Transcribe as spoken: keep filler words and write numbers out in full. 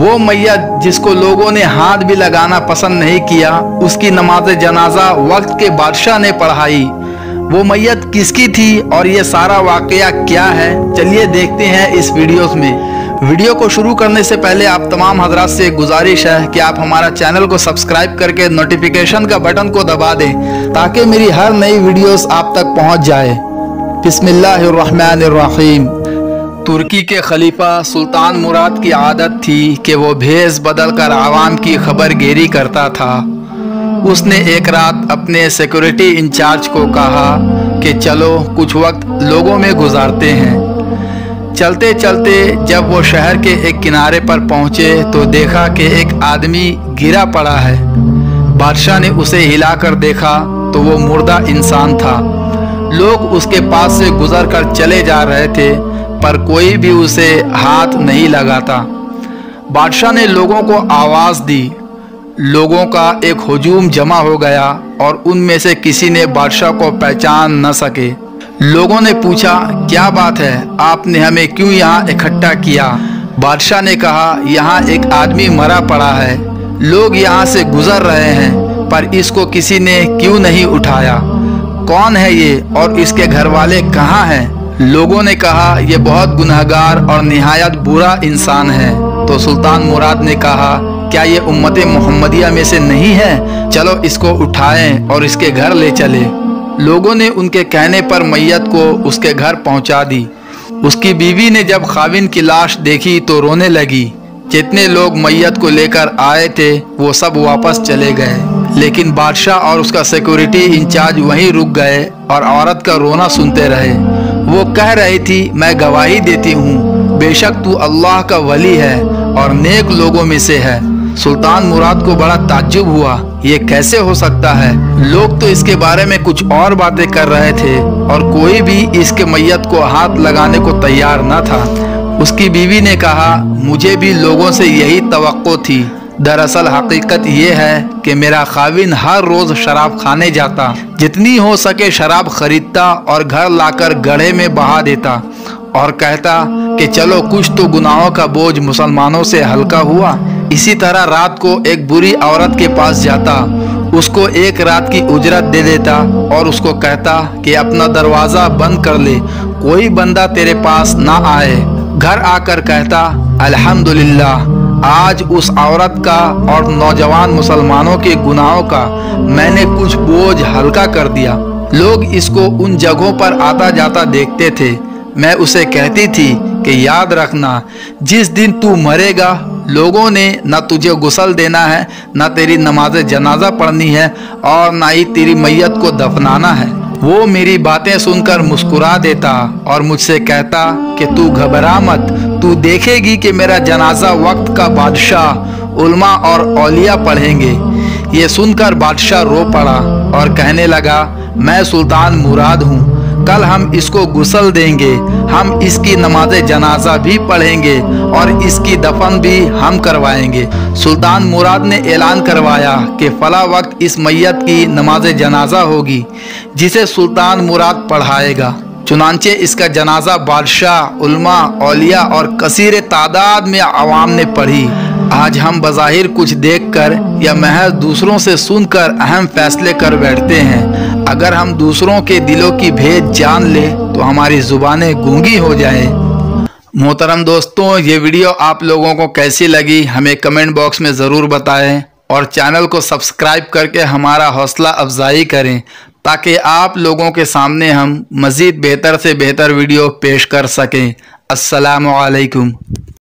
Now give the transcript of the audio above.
वो मैयत जिसको लोगों ने हाथ भी लगाना पसंद नहीं किया, उसकी नमाज जनाजा वक्त के बादशाह ने पढ़ाई। वो मैयत किसकी थी और ये सारा वाकया क्या है, चलिए देखते हैं इस वीडियोस में। वीडियो को शुरू करने से पहले आप तमाम हजरात से गुजारिश है कि आप हमारा चैनल को सब्सक्राइब करके नोटिफिकेशन का बटन को दबा दें ताकि मेरी हर नई वीडियोस आप तक पहुंच जाए। बिस्मिल्लाहिर्रहमानिर्रहीम। तुर्की के खलीफा सुल्तान मुराद की आदत थी कि वो भेष बदल कर आवाम की खबरगेरी करता था। उसने एक रात अपने सिक्योरिटी इंचार्ज को कहा कि चलो कुछ वक्त लोगों में गुजारते हैं। चलते चलते जब वो शहर के एक किनारे पर पहुंचे तो देखा कि एक आदमी गिरा पड़ा है। बादशाह ने उसे हिलाकर देखा तो वो मुर्दा इंसान था। लोग उसके पास से गुजर कर चले जा रहे थे पर कोई भी उसे हाथ नहीं लगाता। बादशाह ने लोगों को आवाज़ दी। लोगों का एक हुजूम जमा हो गया और उनमें से किसी ने बादशाह को पहचान न सके। लोगों ने पूछा, क्या बात है, आपने हमें क्यों यहाँ इकट्ठा किया? बादशाह ने कहा, यहाँ एक आदमी मरा पड़ा है, लोग यहाँ से गुजर रहे हैं पर इसको किसी ने क्यों नहीं उठाया? कौन है ये और इसके घर वाले कहाँ हैं? लोगों ने कहा, यह बहुत गुनहगार और निहायत बुरा इंसान है। तो सुल्तान मुराद ने कहा, क्या ये उम्मत मोहम्मदिया में से नहीं है? चलो इसको उठाएं और इसके घर ले चले। लोगों ने उनके कहने पर मैयत को उसके घर पहुंचा दी। उसकी बीवी ने जब खाविन की लाश देखी तो रोने लगी। जितने लोग मैयत को लेकर आए थे वो सब वापस चले गए, लेकिन बादशाह और उसका सिक्योरिटी इंचार्ज वहीं रुक गए और औरत का रोना सुनते रहे। वो कह रही थी, मैं गवाही देती हूँ बेशक तू अल्लाह का वली है और नेक लोगों में से है। सुल्तान मुराद को बड़ा ताज्जुब हुआ, ये कैसे हो सकता है? लोग तो इसके बारे में कुछ और बातें कर रहे थे और कोई भी इसके मैयत को हाथ लगाने को तैयार न था। उसकी बीवी ने कहा, मुझे भी लोगों से यही तवक्को थी। दरअसल हकीकत ये है कि मेरा खाविन हर रोज शराब खाने जाता, जितनी हो सके शराब खरीदता और घर लाकर गड्ढे में बहा देता और कहता कि चलो कुछ तो गुनाहों का बोझ मुसलमानों से हल्का हुआ। इसी तरह रात को एक बुरी औरत के पास जाता, उसको एक रात की उजरत दे देता और उसको कहता कि अपना दरवाज़ा बंद कर ले, कोई बंदा तेरे पास ना आए। घर आकर कहता, अल्हम्दुलिल्लाह, आज उस औरत का और नौजवान मुसलमानों के गुनाहों का मैंने कुछ बोझ हल्का कर दिया। लोग इसको उन जगहों पर आता जाता देखते थे। मैं उसे कहती थी कि याद रखना, जिस दिन तू मरेगा लोगों ने न तुझे गुस्ल देना है, न तेरी नमाज जनाजा पढ़नी है और न ही तेरी मैयत को दफनाना है। वो मेरी बातें सुनकर मुस्कुरा देता और मुझसे कहता कि तू घबरा मत, तू देखेगी कि मेरा जनाजा वक्त का बादशाह उल्मा और औलिया पढ़ेंगे। ये सुनकर बादशाह रो पड़ा और कहने लगा, मैं सुल्तान मुराद हूँ, कल हम इसको गुस्ल देंगे, हम इसकी नमाज जनाजा भी पढ़ेंगे और इसकी दफन भी हम करवाएंगे। सुल्तान मुराद ने ऐलान करवाया कि फला वक्त इस मैयत की नमाज जनाजा होगी जिसे सुल्तान मुराद पढ़ाएगा। चुनांचे इसका जनाजा बादशाह, उल्मा, औलिया और कसीर तादाद में आवाम ने पढ़ी। आज हम बज़ाहिर कुछ देखकर या महज दूसरों से सुनकर अहम फैसले कर बैठते हैं। अगर हम दूसरों के दिलों की भेद जान ले तो हमारी जुबानें गूंगी हो जाए। मोहतरम दोस्तों, ये वीडियो आप लोगों को कैसी लगी हमें कमेंट बॉक्स में ज़रूर बताएं और चैनल को सब्सक्राइब करके हमारा हौसला अफजाई करें ताकि आप लोगों के सामने हम मज़ीद बेहतर से बेहतर वीडियो पेश कर सकें। अस्सलामु अलैकुम।